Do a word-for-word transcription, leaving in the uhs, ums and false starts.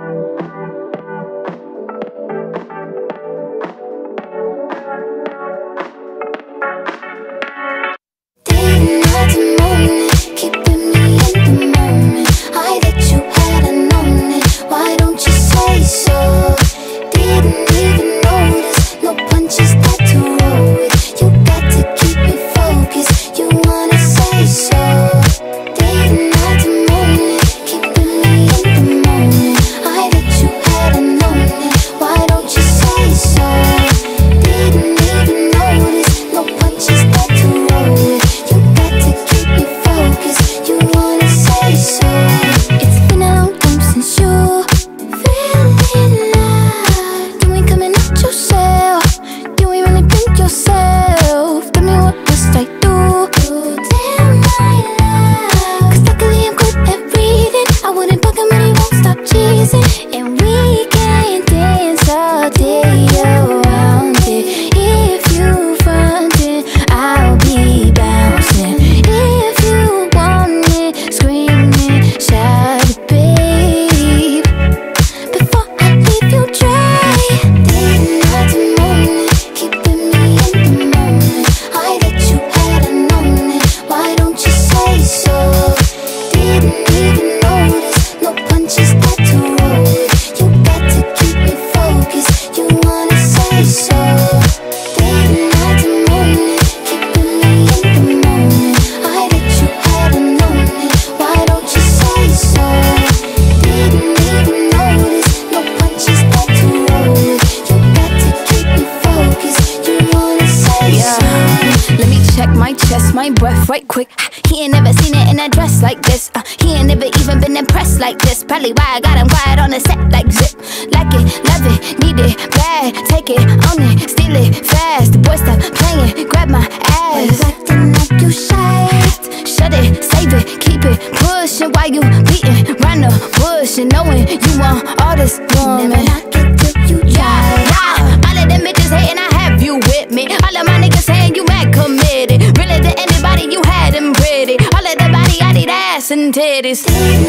My breath right quick. He ain't never seen it in a dress like this. uh, He ain't never even been impressed like this. Probably why I got him quiet on the set like zip. Like it, love it, need it, bad. Take it, own it, steal it, fast. The boy stop playing, grab my ass. Acting like you shy. Shut it, save it, keep it pushing. While you beating round the bush and knowing you want all this woman. Never knock it till you try. Yeah, yeah. All of them bitches hating, I have you with me. All of my niggas saying you mad committed. Really to anybody, you had them pretty. All of the body, I need ass and titties.